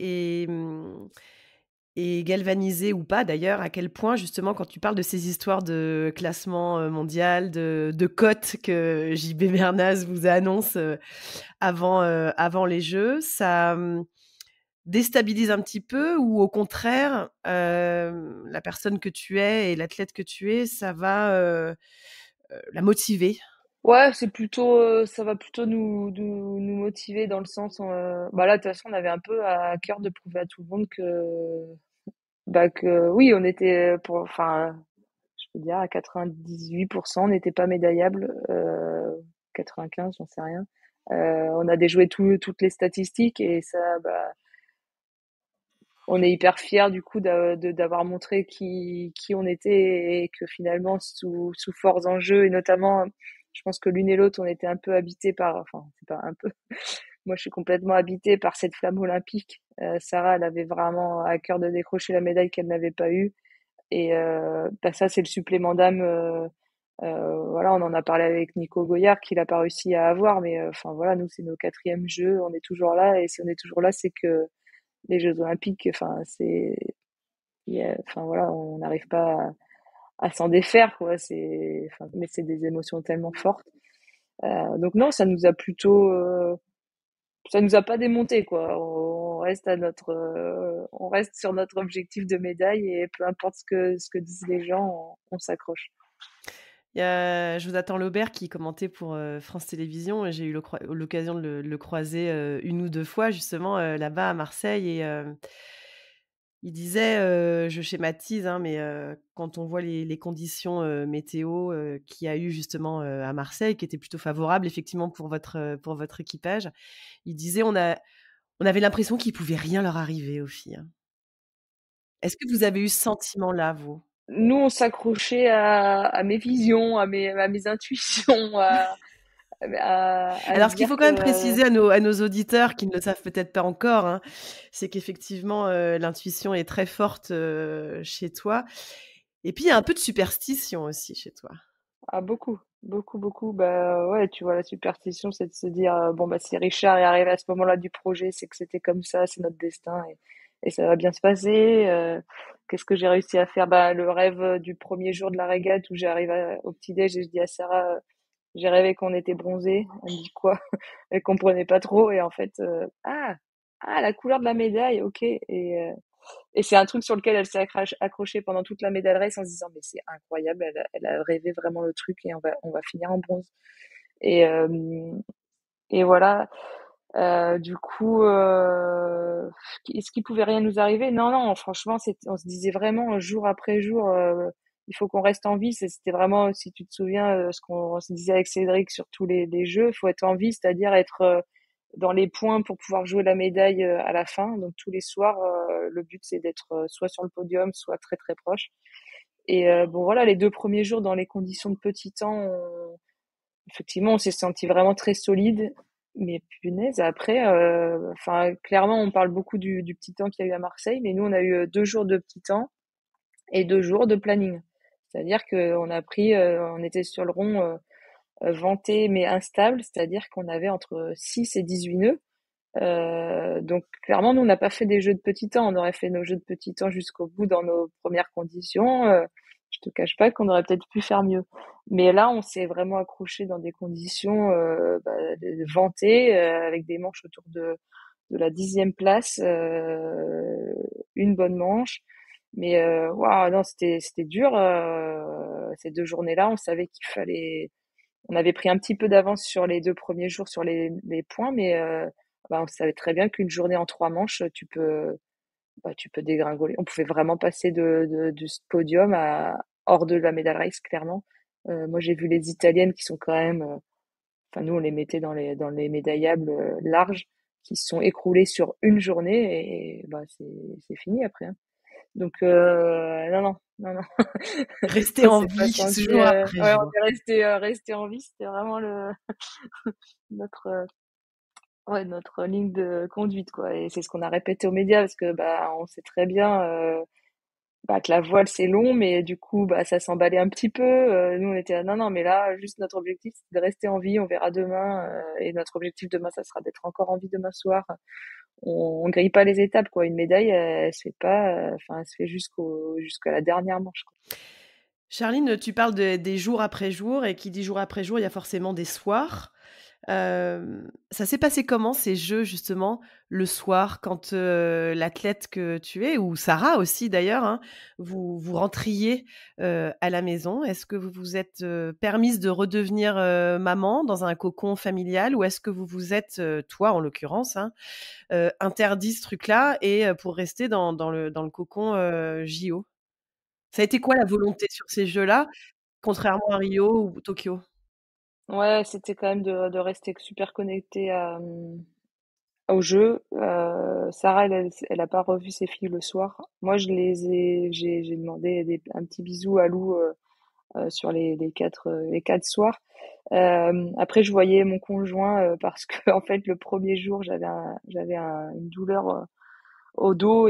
S2: et galvanisée ou pas d'ailleurs, à quel point justement quand tu parles de ces histoires de classement, mondial, de cotes que JB Bernaz vous annonce, avant les Jeux, ça, déstabilise un petit peu ou au contraire, la personne que tu es et l'athlète que tu es, ça va, la motiver?
S3: Ouais, ça va plutôt nous motiver dans le sens, là, de toute façon, on avait un peu à cœur de prouver à tout le monde que oui, on était enfin, je peux dire à 98%, on n'était pas médaillable, 95, j'en sais rien. On a déjoué toutes les statistiques et ça, on est hyper fiers du coup d'avoir montré qui on était et que finalement sous forts enjeux et notamment, je pense que l'une et l'autre on était un peu habités enfin c'est pas un peu, moi je suis complètement habitée par cette flamme olympique. Sarah, elle avait vraiment à cœur de décrocher la médaille qu'elle n'avait pas eue et ça c'est le supplément d'âme. Voilà, on en a parlé avec Nico Goyard qu'il a pas réussi à avoir, mais enfin voilà, nous c'est nos 4e Jeux, on est toujours là et si on est toujours là, c'est que les Jeux Olympiques, enfin enfin voilà, on n'arrive pas à s'en défaire, quoi. Mais c'est des émotions tellement fortes. Donc non, ça nous a plutôt ça nous a pas démonté, quoi. On reste sur notre objectif de médaille et peu importe ce que disent les gens, on s'accroche.
S4: Il y a Jonathan Laubert qui commentait pour, France Télévisions et j'ai eu l'occasion de le croiser, 1 ou 2 fois justement, là-bas à Marseille et il disait, je schématise, hein, mais quand on voit les conditions, météo, qu'il y a eu justement, à Marseille, qui étaient plutôt favorables effectivement pour votre équipage, il disait: On avait l'impression qu'il pouvait rien leur arriver aux filles, hein». Est-ce que vous avez eu ce sentiment-là, vous?
S3: Nous, on s'accrochait à mes visions, à mes intuitions, à se
S4: Alors, ce qu'il
S3: dire
S4: faut quand même
S3: que
S4: préciser à nos auditeurs qui ne le savent peut-être pas encore, hein, c'est qu'effectivement, l'intuition est très forte, chez toi et puis il y a un peu de superstition aussi chez toi.
S3: ah, beaucoup, beaucoup, beaucoup. Bah ouais, tu vois, la superstition, c'est de se dire bon bah si Richard est arrivé à ce moment-là du projet, c'est que c'était comme ça, c'est notre destin et ça va bien se passer. Qu'est-ce que j'ai réussi à faire? Bah le rêve du premier jour de la régate où j'arrive au petit-déj et je dis à Sarah, j'ai rêvé qu'on était bronzés. Elle me dit quoi? Elle comprenait pas trop et en fait ah la couleur de la médaille, ok. Et c'est un truc sur lequel elle s'est accrochée pendant toute la medal race en se disant mais c'est incroyable, elle a rêvé vraiment le truc et on va finir en bronze. Et, euh, et voilà. Du coup, est-ce qu'il pouvait rien nous arriver? Non, non, franchement, on se disait vraiment jour après jour, il faut qu'on reste en vie. C'était vraiment, si tu te souviens, ce qu'on se disait avec Cédric sur tous les jeux, il faut être en vie, c'est-à-dire être dans les points pour pouvoir jouer la médaille à la fin. Donc tous les soirs, le but c'est d'être soit sur le podium, soit très très proche. Et bon voilà, les 2 premiers jours dans les conditions de petit temps, effectivement, on s'est senti vraiment très solide. Mais punaise, après, enfin clairement, on parle beaucoup du petit temps qu'il y a eu à Marseille, mais nous on a eu 2 jours de petit temps et 2 jours de planning. C'est-à-dire qu'on a pris, on était sur le rond venté mais instable, c'est-à-dire qu'on avait entre 6 et 18 nœuds. Donc clairement, nous, on n'a pas fait des jeux de petit temps. On aurait fait nos jeux de petit temps jusqu'au bout dans nos premières conditions. Je te cache pas qu'on aurait peut-être pu faire mieux. Mais là, on s'est vraiment accroché dans des conditions vantées, avec des manches autour de la 10e place, une bonne manche. Mais waouh, non, c'était dur. Ces 2 journées-là, on savait qu'il fallait on avait pris un petit peu d'avance sur les 2 premiers jours sur les points, mais bah, on savait très bien qu'une journée en 3 manches, tu peux dégringoler. On pouvait vraiment passer du podium hors de la medal race, clairement. Moi, j'ai vu les Italiennes qui sont quand même, enfin nous, on les mettait dans les médaillables larges, qui se sont écroulées sur une journée et bah, c'est fini après, hein. Donc non, non, non, non.
S4: Rester
S3: On
S4: en
S3: s'est pas
S4: vie
S3: senti.
S4: jour après
S3: Ouais, on
S4: jour.
S3: est resté en vie. C'était vraiment notre, notre ligne de conduite, quoi. Et c'est ce qu'on a répété aux médias parce que bah on sait très bien que la voile c'est long, mais du coup bah ça s'emballait un petit peu. Nous on était là, non, non, mais là juste notre objectif c'est de rester en vie. On verra demain et notre objectif demain ça sera d'être encore en vie demain soir. On grille pas les étapes, quoi. Une médaille, elle se fait pas, enfin elle se fait jusqu'à la dernière manche, quoi.
S4: Charline, tu parles des jours après jour et qui dit jour après jour, il y a forcément des soirs. Ça s'est passé comment ces jeux justement le soir quand, l'athlète que tu es ou Sarah aussi d'ailleurs, hein, vous rentriez, à la maison? Est-ce que vous vous êtes, permise de redevenir, maman dans un cocon familial ou est-ce que vous vous êtes, toi en l'occurrence, hein, interdit ce truc-là et pour rester dans le cocon, JO? Ça a été quoi la volonté sur ces jeux-là, contrairement à Rio ou Tokyo?
S3: Ouais, c'était quand même de rester super connecté au jeu. Sarah, elle a pas revu ses filles le soir. Moi, j'ai demandé un petit bisou à Lou sur les quatre soirs. Après, je voyais mon conjoint parce que en fait, le premier jour, une douleur au dos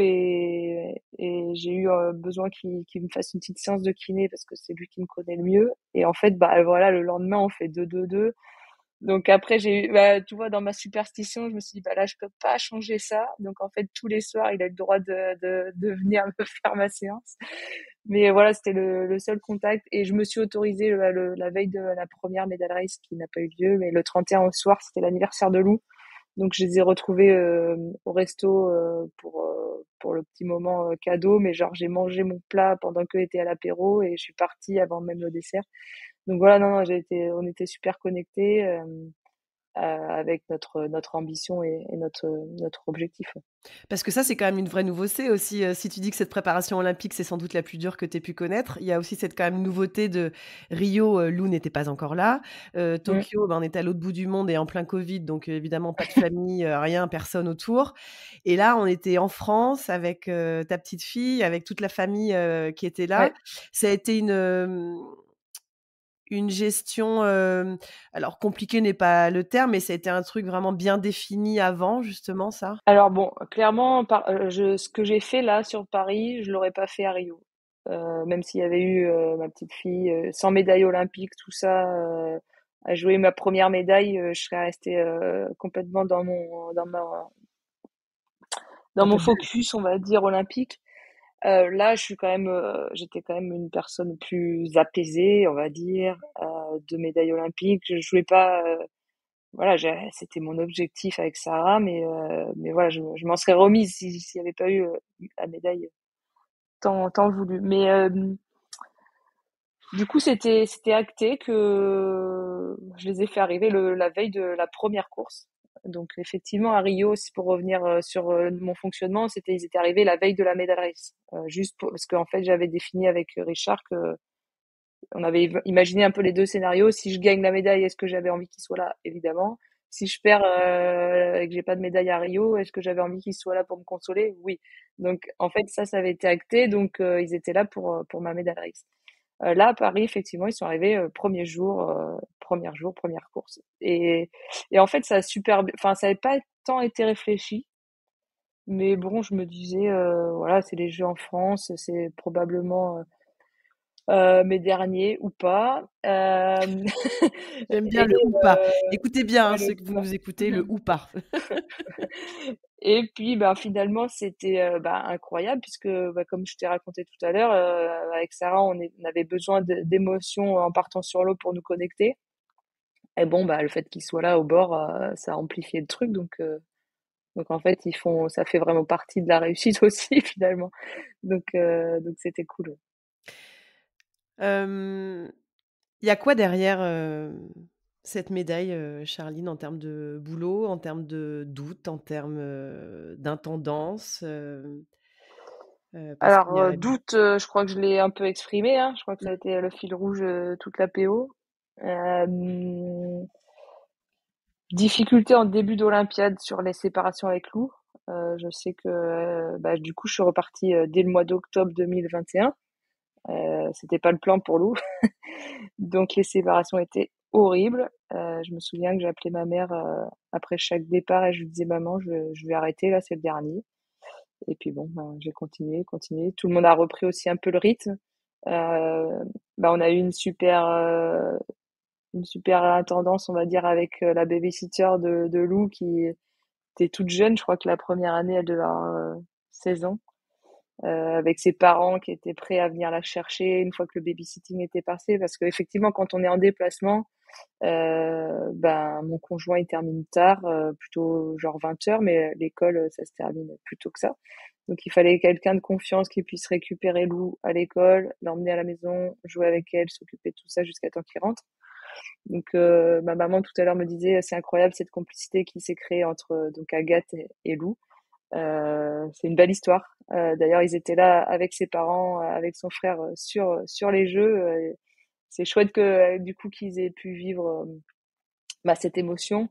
S3: et j'ai eu besoin qu'il me fasse une petite séance de kiné parce que c'est lui qui me connaît le mieux. Et en fait, bah voilà, le lendemain, on fait 2-2-2. Donc après, bah, tu vois, dans ma superstition, je me suis dit, bah là, je peux pas changer ça. Donc en fait, tous les soirs, il a le droit de venir me faire ma séance. Mais voilà, c'était le seul contact. Et je me suis autorisée la veille de la première medal race qui n'a pas eu lieu. Mais le 31 au soir, c'était l'anniversaire de Lou. Donc je les ai retrouvés au resto pour le petit moment cadeau, mais genre j'ai mangé mon plat pendant qu'eux étaient à l'apéro et je suis partie avant même le dessert. Donc voilà, non, non, on était super connectés avec notre ambition et notre objectif.
S4: Parce que ça, c'est quand même une vraie nouveauté aussi, si tu dis que cette préparation olympique, c'est sans doute la plus dure que tu aies pu connaître, il y a aussi cette quand même nouveauté de Rio, Lou n'était pas encore là,
S3: Mm.
S4: Tokyo, ben, on était à l'autre bout du monde et en plein covid, donc évidemment pas de famille, rien, personne autour et là, on était en France avec, ta petite fille, avec toute la famille, qui était là.
S3: Ouais.
S4: Ça a été une gestion, alors compliquée n'est pas le terme, mais ça a été un truc vraiment bien défini avant justement ça?
S3: Alors bon, clairement, ce que j'ai fait là sur Paris, je l'aurais pas fait à Rio. Même s'il y avait eu ma petite fille sans médaille olympique, tout ça, à jouer ma première médaille, je serais restée complètement dans
S4: Dans
S3: mon
S4: ta bulle?
S3: focus, on va dire olympique. Là, j'étais quand même une personne plus apaisée, on va dire, de médaille olympique. Je jouais pas, voilà, c'était mon objectif avec Sarah, mais voilà, je m'en serais remise s'il n'y avait pas eu la médaille tant voulu. Mais du coup, c'était acté que je les ai fait arriver la veille de la première course. Donc effectivement, à Rio, c'est pour revenir sur mon fonctionnement, ils étaient arrivés la veille de la medal race, parce qu'en fait, j'avais défini avec Richard que on avait imaginé un peu les deux scénarios. Si je gagne la médaille, est-ce que j'avais envie qu'il soit là? Évidemment. Si je perds et que j'ai pas de médaille à Rio, est-ce que j'avais envie qu'il soit là pour me consoler? Oui. Donc en fait, ça avait été acté. Donc ils étaient là pour ma médaille race. Là, à Paris, effectivement, ils sont arrivés premier jour, première course. Et en fait, ça a enfin, ça n'avait pas tant été réfléchi. Mais bon, je me disais, voilà, c'est les Jeux en France, c'est probablement mes derniers ou pas.
S4: J'aime bien
S3: Et,
S4: le ou pas. Écoutez bien, hein,
S3: ouais,
S4: ceux
S3: le
S4: que vous
S3: pas.
S4: nous écoutez, le ou pas.
S3: Et puis, bah, finalement, c'était incroyable puisque, bah, comme je t'ai raconté tout à l'heure, avec Sarah, on avait besoin d'émotions en partant sur l'eau pour nous connecter. Et bon, bah, le fait qu'ils soient là au bord, ça a amplifié le truc. Donc en fait, ça fait vraiment partie de la réussite aussi finalement. Donc c'était cool.
S4: Hem, il y a quoi derrière, cette médaille, Charline, en termes de boulot, en termes de doute, en termes, d'intendance, parce qu'il
S3: Alors,
S4: y a
S3: doute, je crois que je l'ai un peu exprimé, hein. Je crois que ça a été le fil rouge toute la PO. Difficulté en début d'Olympiade sur les séparations avec Lou. Je sais que bah, du coup, je suis repartie dès le mois d'octobre 2021. C'était pas le plan pour Lou. Donc les séparations étaient horribles. Je me souviens que j'appelais ma mère après chaque départ et je lui disais maman, je vais arrêter là, c'est le dernier. Et puis bon, ben, j'ai continué, continué. Tout le monde a repris aussi un peu le rythme. Bah, on a eu une super intendance, on va dire, avec la babysitter de Lou qui était toute jeune. Je crois que la première année, elle devait avoir 16 ans. Avec ses parents qui étaient prêts à venir la chercher une fois que le babysitting était passé. Parce qu'effectivement, quand on est en déplacement, ben, mon conjoint, il termine tard, plutôt genre 20h, mais l'école, ça se termine plus tôt que ça. Donc il fallait quelqu'un de confiance qui puisse récupérer Lou à l'école, l'emmener à la maison, jouer avec elle, s'occuper de tout ça jusqu'à temps qu'il rentre. Donc ma maman tout à l'heure me disait c'est incroyable cette complicité qui s'est créée entre donc Agathe et Lou. C'est une belle histoire. D'ailleurs ils étaient là avec ses parents, avec son frère sur les jeux. C'est chouette que du coup qu'ils aient pu vivre bah, cette émotion.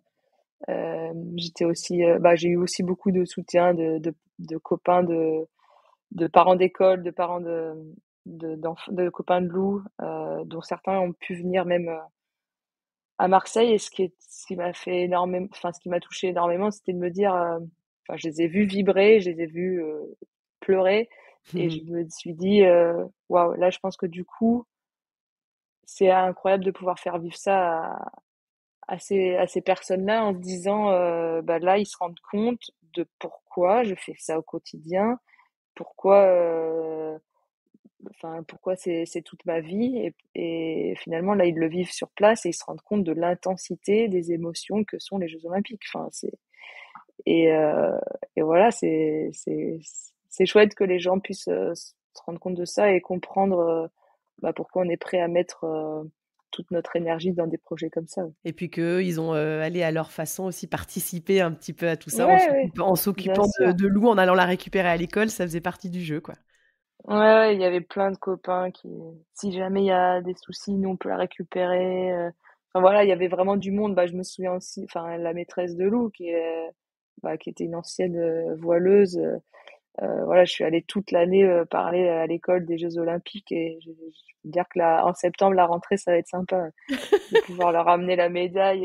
S3: J'ai eu aussi beaucoup de soutien de copains de parents d'école, de parents de copains de Lou, dont certains ont pu venir même à Marseille. Et ce qui m'a fait énormément, enfin, ce qui m'a touché énormément, c'était de me dire, enfin, je les ai vus vibrer, je les ai vus pleurer. Et je me suis dit, waouh, là, je pense que du coup, c'est incroyable de pouvoir faire vivre ça à ces personnes-là en se disant, bah là, ils se rendent compte de pourquoi je fais ça au quotidien, pourquoi enfin pourquoi c'est toute ma vie et finalement là ils le vivent sur place et ils se rendent compte de l'intensité des émotions que sont les Jeux Olympiques. Enfin Et, et voilà, c'est chouette que les gens puissent se rendre compte de ça et comprendre pourquoi on est prêt à mettre toute notre énergie dans des projets comme ça.
S4: Et puis qu'eux, ils ont, allé à leur façon aussi participer un petit peu à tout ça
S3: Ouais, ouais,
S4: en
S3: bien
S4: s'occupant de
S3: sûr.
S4: Lou, en allant la récupérer à l'école, ça faisait partie du jeu, quoi.
S3: Ouais, ouais, il y avait plein de copains qui, si jamais il y a des soucis, nous on peut la récupérer. Enfin voilà, il y avait vraiment du monde. Je me souviens aussi, enfin la maîtresse de Lou qui était une ancienne voileuse. Voilà, je suis allée toute l'année parler à l'école des Jeux Olympiques et je veux dire que là, en septembre, la rentrée, ça va être sympa de pouvoir leur amener la médaille.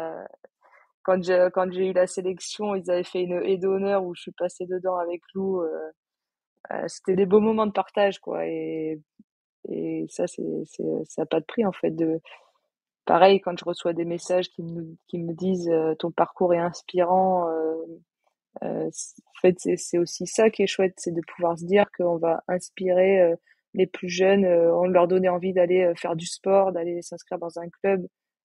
S3: Quand j'ai eu la sélection, ils avaient fait une haie d'honneur où je suis passée dedans avec Lou. C'était des beaux moments de partage, quoi. Et ça, ça n'a pas de prix, en fait. Pareil, quand je reçois des messages qui me disent ton parcours est inspirant. En fait, c'est aussi ça qui est chouette, c'est de pouvoir se dire qu'on va inspirer les plus jeunes, on leur donner envie d'aller faire du sport, d'aller s'inscrire dans un club.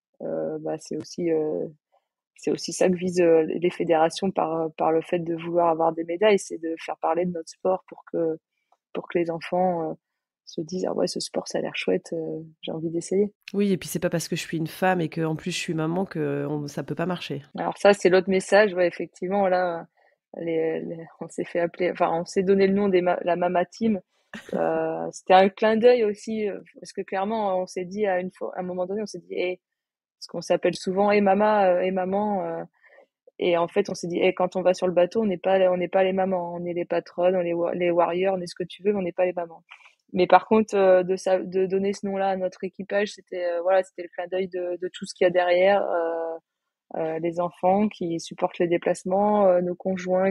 S3: C'est aussi ça que visent les fédérations par le fait de vouloir avoir des médailles, c'est de faire parler de notre sport pour que les enfants se disent ah ouais, ce sport ça a l'air chouette, j'ai envie d'essayer.
S4: Oui, et puis c'est pas parce que je suis une femme et qu'en plus je suis maman que ça peut pas marcher.
S3: Alors ça, c'est l'autre message, ouais, effectivement, là, on s'est fait appeler, enfin, on s'est donné le nom la Mama Team. C'était un clin d'œil aussi, parce que clairement, on s'est dit à un moment donné, on s'est dit, parce qu'on s'appelle souvent, mama, maman, et en fait, on s'est dit, quand on va sur le bateau, on n'est pas les mamans, on est les patronnes, on est les warriors, on est ce que tu veux, mais on n'est pas les mamans. Mais par contre, de donner ce nom-là à notre équipage, c'était voilà, c'était le clin d'œil de tout ce qu'il y a derrière. Les enfants qui supportent les déplacements, nos conjoints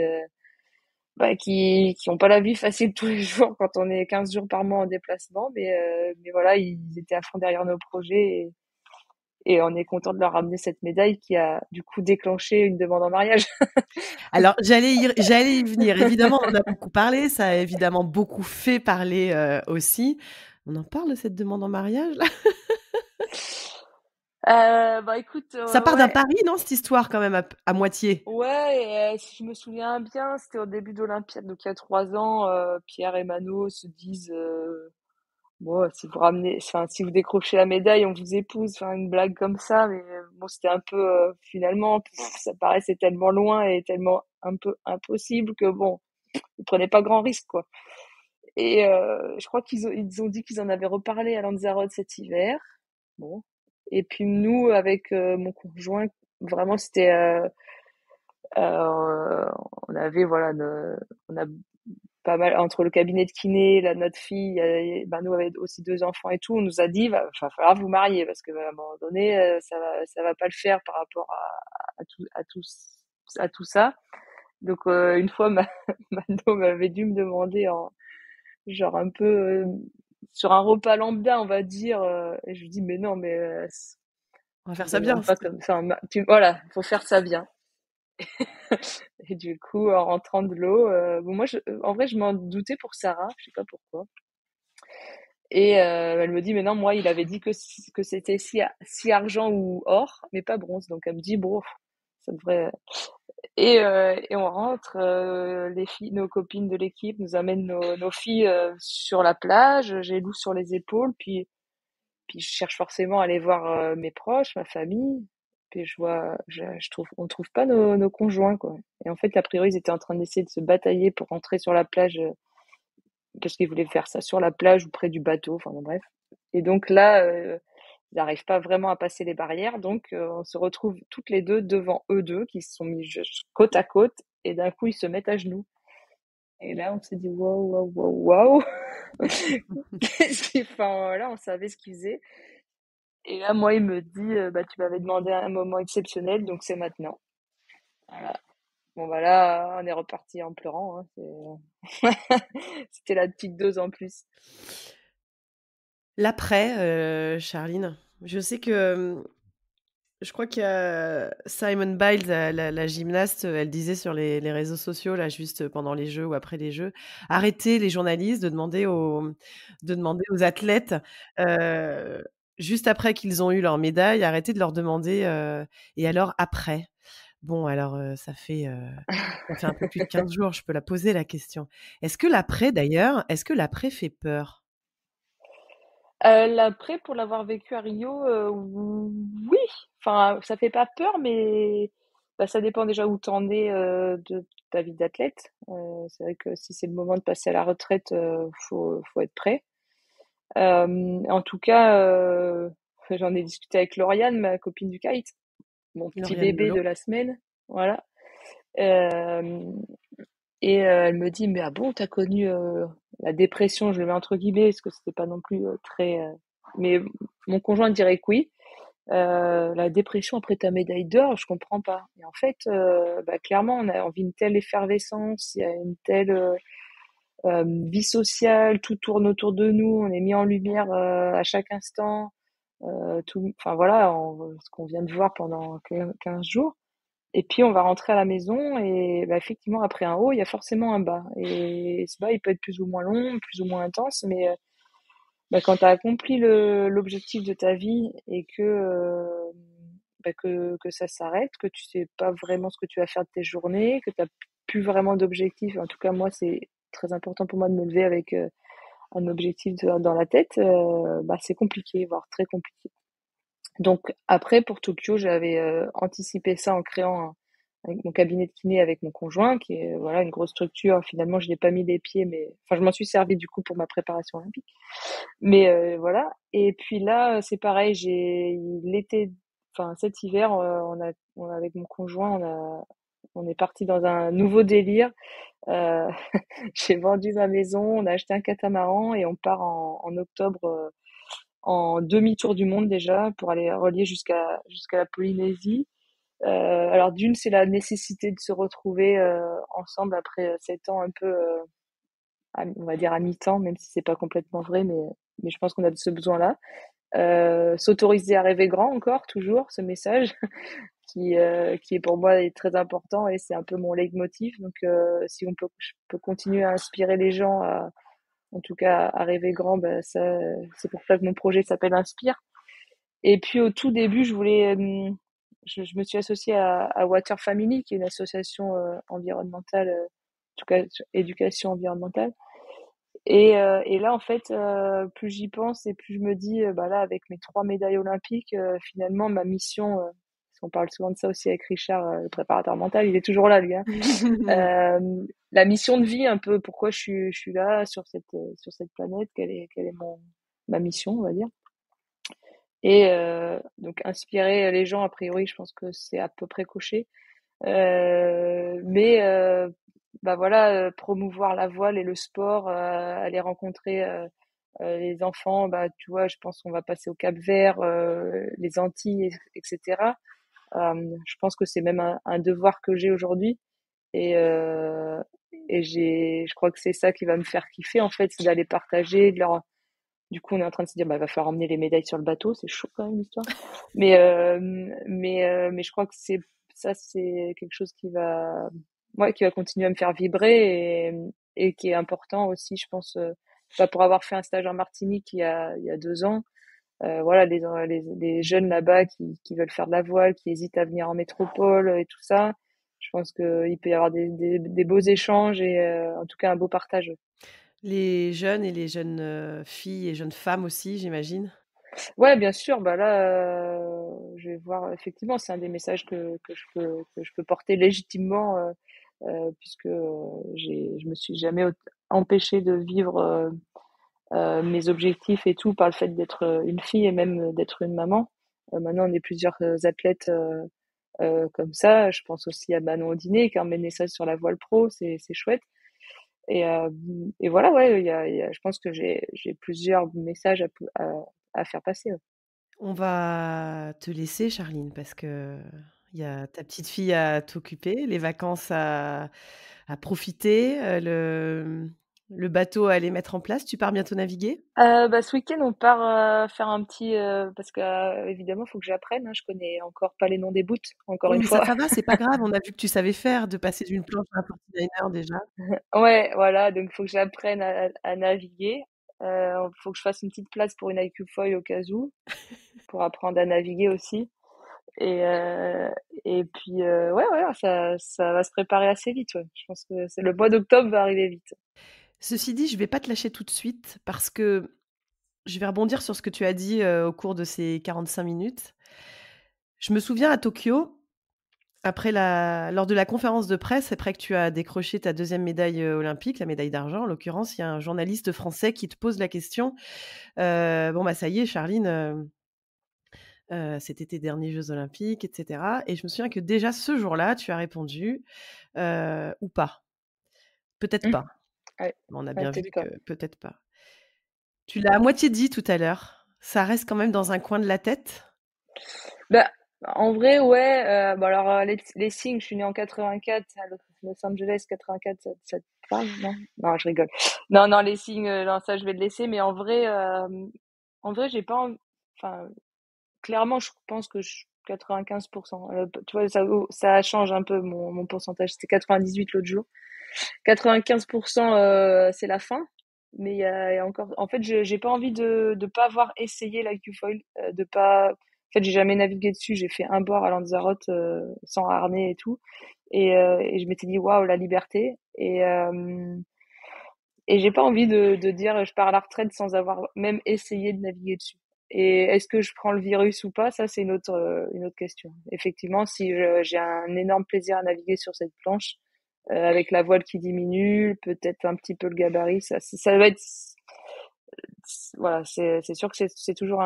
S3: qui ont pas la vie facile tous les jours quand on est 15 jours par mois en déplacement, mais voilà, ils étaient à fond derrière nos projets et on est content de leur ramener cette médaille qui a du coup déclenché une demande en mariage.
S4: Alors j'allais y venir. Évidemment, on en a beaucoup parlé, ça a évidemment beaucoup fait parler, aussi. On en parle de cette demande en mariage là?
S3: Écoute,
S4: Ça part d'un
S3: ouais,
S4: pari, non, cette histoire quand même à moitié?
S3: ouais, et, si je me souviens bien, c'était au début d'Olympiade, donc il y a 3 ans, Pierre et Mano se disent bon, si vous ramenez, enfin, si vous décrochez la médaille, on vous épouse, enfin, une blague comme ça, mais bon, c'était un peu, finalement, ça paraissait tellement loin et tellement un peu impossible que bon, ils prenaient pas grand risque, quoi. Et je crois ils ont dit qu'ils en avaient reparlé à Lanzarote cet hiver. Bon. Et puis nous, avec mon conjoint, vraiment, c'était, on avait, voilà, on a pas mal entre le cabinet de kiné, notre fille, nous avait aussi 2 enfants et tout. On nous a dit, va falloir vous marier parce que à un moment donné, ça va pas le faire par rapport à tout ça. Donc une fois, Mano m'avait dû me demander en genre un peu sur un repas lambda, on va dire. Et je lui dis mais non, mais
S4: On va
S3: tu
S4: faire
S3: me
S4: ça bien.
S3: demandes pas comme ça. Voilà, faut faire ça bien. Et du coup, en rentrant de l'eau, bon, moi, en vrai, je m'en doutais pour Sarah, je sais pas pourquoi. Et elle me dit, mais non, moi, il avait dit que c'était si argent ou or, mais pas bronze. Donc elle me dit, bon, ça devrait. Et on rentre, les filles, nos copines de l'équipe nous amènent nos filles sur la plage. J'ai Lou sur les épaules, puis je cherche forcément à aller voir mes proches, ma famille. Puis on trouve pas nos conjoints, quoi. Et en fait, a priori, ils étaient en train d'essayer de se batailler pour rentrer sur la plage parce qu'ils voulaient faire ça sur la plage ou près du bateau. Enfin bon, bref. Et donc là, ils n'arrivent pas vraiment à passer les barrières. Donc on se retrouve toutes les deux devant eux deux qui se sont mis côte à côte. Et d'un coup, ils se mettent à genoux. Et là, on s'est dit waouh, waouh, waouh, waouh. Qu'est-ce qu'ils font là? On savait ce qu'ils faisaient. Et là, moi, il me dit, tu m'avais demandé un moment exceptionnel, donc c'est maintenant. Voilà. Bon, là, on est reparti en pleurant, hein, c'était la petite dose en plus.
S4: L'après, Charline, je sais que, je crois qu'il y a Simone Biles, la gymnaste, elle disait sur les réseaux sociaux, là, juste pendant les Jeux ou après les Jeux: «Arrêtez les journalistes de demander aux athlètes, heu, juste après qu'ils ont eu leur médaille, arrêtez de leur demander, "Et alors après?"» Bon, alors, ça fait un peu plus de 15 jours, je peux la poser la question. Est-ce que l'après fait peur?
S3: L'après, pour l'avoir vécu à Rio, oui, enfin, ça fait pas peur, mais bah, ça dépend déjà où tu en es, de ta vie d'athlète. C'est vrai que si c'est le moment de passer à la retraite, faut être prêt. En tout cas, j'en ai discuté avec Lauriane, ma copine du kite, mon petit
S4: Lauriane
S3: bébé
S4: Lelon?
S3: de la semaine, voilà. Hem et elle me dit: «Mais ah bon, t'as connu, la dépression?» Je le mets entre guillemets parce que c'était pas non plus, très, mais mon conjoint dirait que oui. La dépression après ta médaille d'or, je comprends pas. Et en fait, bah, clairement, on vit une telle effervescence, il y a une telle, vie sociale, tout tourne autour de nous, on est mis en lumière, à chaque instant, tout enfin voilà, ce qu'on vient de voir pendant 15 jours. Et puis on va rentrer à la maison et bah, effectivement après un haut, il y a forcément un bas et ce bas, il peut être plus ou moins long, plus ou moins intense, mais bah, quand tu as accompli l'objectif de ta vie et que, bah, que ça s'arrête, que tu sais pas vraiment ce que tu vas faire de tes journées, que tu as plus vraiment d'objectif. En tout cas, moi, c'est très important pour moi de me lever avec, un objectif dans la tête, bah, c'est compliqué, voire très compliqué. Donc après pour Tokyo, j'avais, anticipé ça en créant avec mon cabinet de kiné avec mon conjoint qui est, voilà, une grosse structure. Finalement, je n'ai pas mis les pieds, mais enfin, je m'en suis servi du coup pour ma préparation olympique. Mais voilà. Et puis là, c'est pareil, l'été, enfin cet hiver, avec mon conjoint, on est parti dans un nouveau délire. Euh, j'ai vendu ma maison, on a acheté un catamaran et on part en octobre, en demi-tour du monde déjà pour aller relier jusqu'à la Polynésie. Alors d'une, c'est la nécessité de se retrouver ensemble après 7 ans un peu, on va dire à mi-temps, même si c'est pas complètement vrai, mais je pense qu'on a ce besoin-là. S'autoriser à rêver grand encore, toujours, ce message qui est pour moi est très important et c'est un peu mon leitmotiv. Donc si je peux continuer à inspirer les gens, en tout cas à rêver grand, bah, ça, c'est pour ça que mon projet s'appelle Inspire. Et puis au tout début, je me suis associée à Water Family, qui est une association environnementale, en tout cas éducation environnementale. Et là, en fait, plus j'y pense et plus je me dis, bah là, avec mes 3 médailles olympiques, finalement, ma mission, parce qu'on parle souvent de ça aussi avec Richard, le préparateur mental, il est toujours là, lui, hein. La mission de vie, un peu, pourquoi je suis là sur cette planète, quelle est ma mission, on va dire. Et donc inspirer les gens, a priori, je pense que c'est à peu près coché. Mais bah voilà, promouvoir la voile et le sport, aller rencontrer les enfants, bah tu vois, je pense qu'on va passer au Cap-Vert, les Antilles, etc. Je pense que c'est même un devoir que j'ai aujourd'hui. Et, je crois que c'est ça qui va me faire kiffer en fait, c'est d'aller partager, du coup, on est en train de se dire, bah, va falloir emmener les médailles sur le bateau. C'est chaud quand même, l'histoire. Mais je crois que c'est quelque chose ouais, qui va continuer à me faire vibrer et qui est important aussi, je pense, bah, pour avoir fait un stage en Martinique il y a 2 ans. Voilà, les jeunes là-bas qui veulent faire de la voile, qui hésitent à venir en métropole et tout ça. Je pense qu'il peut y avoir des beaux échanges et en tout cas un beau partage.
S4: Les jeunes et les jeunes, filles et jeunes femmes aussi, j'imagine?
S3: Ouais, bien sûr, bah là, je vais voir effectivement, c'est un des messages que je peux porter légitimement, puisque, je me suis jamais empêchée de vivre, mes objectifs et tout par le fait d'être, une fille et même, d'être une maman. Maintenant on est plusieurs, athlètes, comme ça. Je pense aussi à Manon Audinet qui a emmené ça sur la voile pro, c'est chouette. Et voilà, ouais, je pense que j'ai plusieurs messages à faire passer, ouais.
S4: On va te laisser Charline parce qu'il y a ta petite fille à t'occuper, les vacances à profiter, le bateau à aller mettre en place. Tu pars bientôt naviguer?
S3: Bah, ce week-end, on part faire un petit, parce que évidemment, il faut que j'apprenne, hein, je connais encore pas les noms des bouts, encore
S4: Oui,
S3: une
S4: mais ça,
S3: fois.
S4: ça va, c'est pas grave. On a vu que tu savais faire, de passer d'une planche à un 49er déjà.
S3: Ouais, voilà, donc il faut que j'apprenne à naviguer. Faut que je fasse une petite place pour une IQ foil au cas où, pour apprendre à naviguer aussi. Et puis, ça va se préparer assez vite. Ouais. Je pense que le mois d'octobre va arriver vite.
S4: Ceci dit, je vais pas te lâcher tout de suite parce que je vais rebondir sur ce que tu as dit au cours de ces 45 minutes. Je me souviens à Tokyo, lors de la conférence de presse, après que tu as décroché ta deuxième médaille olympique, la médaille d'argent en l'occurrence, il y a un journaliste français qui te pose la question. Ça y est, Charline, c'était tes derniers Jeux olympiques, etc. Et je me souviens que déjà ce jour-là, tu as répondu ou pas. Peut-être pas.
S3: Ouais.
S4: On a bien vu
S3: pas.
S4: que peut-être pas. Tu l'as à moitié dit tout à l'heure. Ça reste quand même dans un coin de la tête?
S3: Bah, en vrai, ouais. Alors, les signes, je suis née en 84 à Los Angeles, 84, ça te parle? Non, je rigole. Non, les signes, non, ça, je vais le laisser. Mais en vrai, j'ai pas envie. Enfin, clairement, je pense que 95%. Tu vois, ça change un peu mon pourcentage. C'était 98 l'autre jour. 95%, c'est la fin. Mais il y a encore. En fait, j'ai pas envie de pas avoir essayé la Q-foil, de pas. En fait, j'ai jamais navigué dessus. J'ai fait un bord à Lanzarote sans harnais et tout, et je m'étais dit waouh, la liberté. Et j'ai pas envie de dire je pars à la retraite sans avoir même essayé de naviguer dessus. Et est-ce que je prends le virus ou pas? Ça, c'est une autre question. Effectivement, si j'ai un énorme plaisir à naviguer sur cette planche, avec la voile qui diminue, peut-être un petit peu le gabarit, ça va être, voilà, c'est sûr que c'est toujours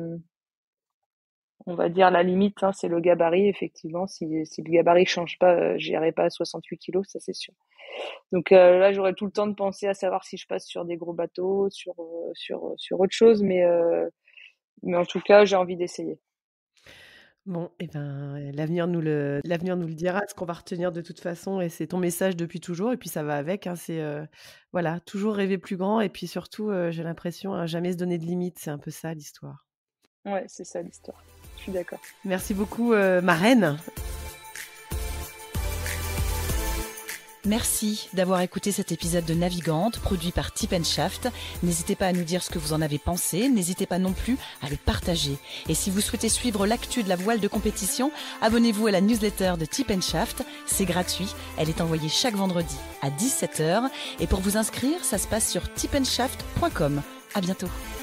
S3: on va dire la limite, hein, c'est le gabarit, effectivement. Si le gabarit change pas, j'irai pas à 68 kilos, ça c'est sûr. Donc là, j'aurai tout le temps de penser à savoir si je passe sur des gros bateaux, sur autre chose, mais en tout cas, j'ai envie d'essayer.
S4: Bon, et ben, l'avenir nous le dira, ce qu'on va retenir de toute façon, et c'est ton message depuis toujours, et puis ça va avec, hein, c'est voilà, toujours rêver plus grand, et puis surtout, j'ai l'impression, à jamais se donner de limites, c'est un peu ça l'histoire.
S3: Ouais, c'est ça l'histoire. Je suis d'accord.
S4: Merci beaucoup, ma reine.
S2: Merci d'avoir écouté cet épisode de Navigante, produit par Tip & Shaft. N'hésitez pas à nous dire ce que vous en avez pensé, n'hésitez pas non plus à le partager. Et si vous souhaitez suivre l'actu de la voile de compétition, abonnez-vous à la newsletter de Tip & Shaft, c'est gratuit, elle est envoyée chaque vendredi à 17h. Et pour vous inscrire, ça se passe sur tipandshaft.com. À bientôt.